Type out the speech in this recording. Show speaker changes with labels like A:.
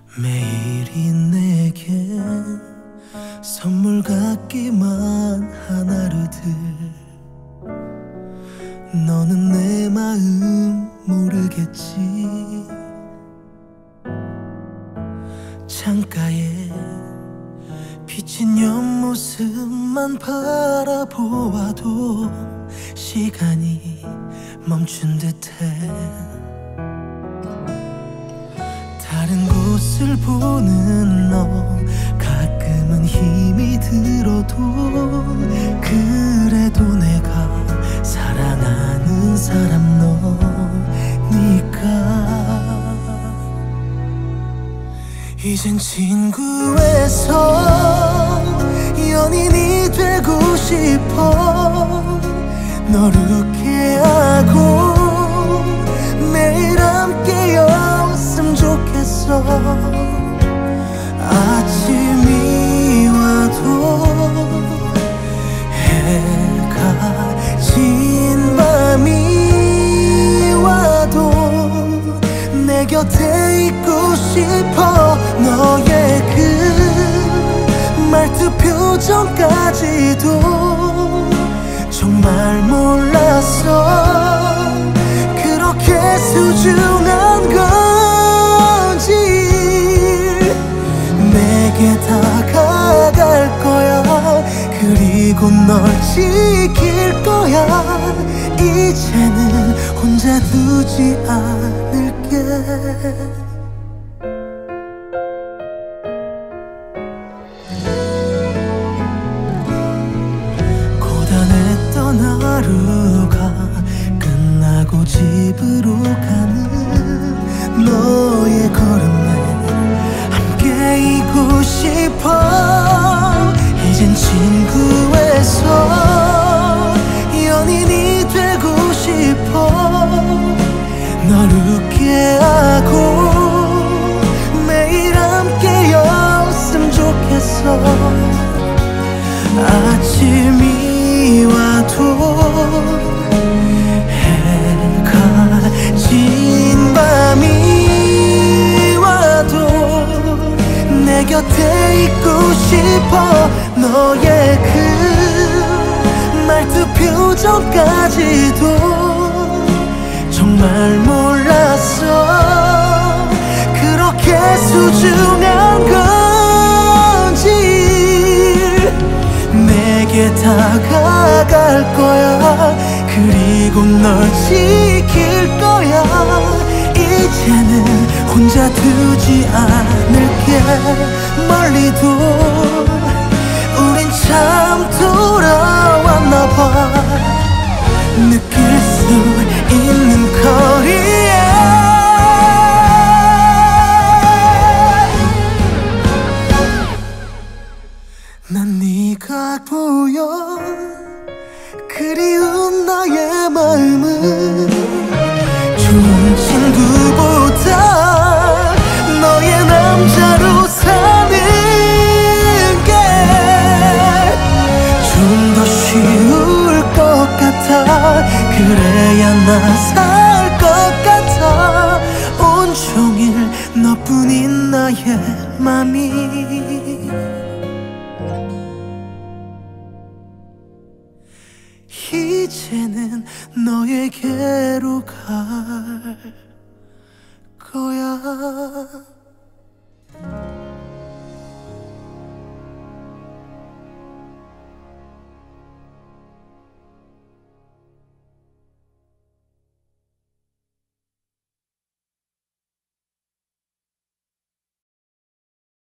A: 매일이 내겐 선물 같기만 한 하루들. 너는 내 마음 모르겠지. 창가에 비친 옆모습만 바라보아도 시간이 멈춘 듯해. 다른 곳을 보는 너, 가끔은 힘이 들어도 그래도 내가 사랑하는 사람 너니까. 이젠 친구에서 연인이 되고 싶어. 널 웃게 하고 매일 함께였으면 좋겠어. 아침이 와도 해가 진 밤이 와도 내 곁에 있고 싶어. 너의 그 말투 표정까지도 정말 몰랐어. 그렇게 소중한 건지. 내게 다가갈 거야. 그리고 널 지킬 거야. 이제는 혼자 두지 않을게. 고단했던 하루가 끝나고 집으로 가는 너의 걸음에 함께이고 싶어. 이젠 친구에서 연인이 되고 싶어. 널 웃게 하고 매일 함께였으면 좋겠어. 아침이 와도 해가 진 밤이 와도 내 곁에 있고 싶어. 너의 그 말투 표정까지도 정말 몰랐어. 그렇게 소중한 건지. 내게 다가갈 거야. 그리고 널 지킬 거야. 이제는 혼자 두지 않을게. 멀리도 우린 참 돌아왔나 봐. 느낄 수 있는 거리에 난 네가 보여. 그리운 나의 마음은 좋은 친구보다 너의 남자로 사는 게 좀 더 쉬울 것 같아. 그래야 나 살 것 같아. 온종일 너뿐인 나의 맘이. 이제는 너에게로 갈 거야.